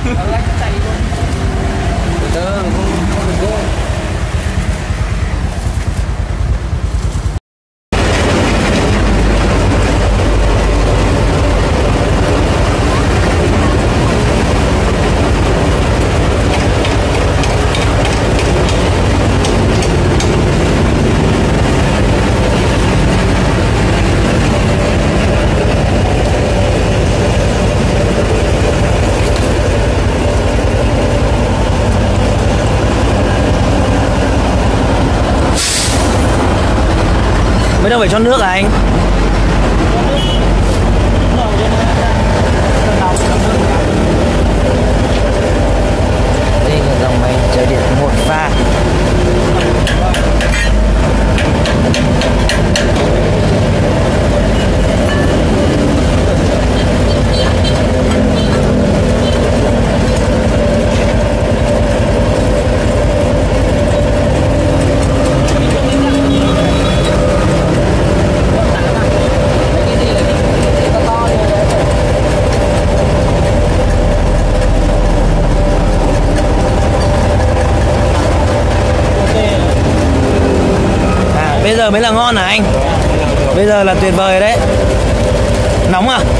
Anh chạy luôn. Từ từ, không được vô. Mới đâu phải cho nước à anh? Đây là dòng máy chở điện một pha. Bây giờ mới là ngon hả anh? Bây giờ là tuyệt vời đấy. Nóng à?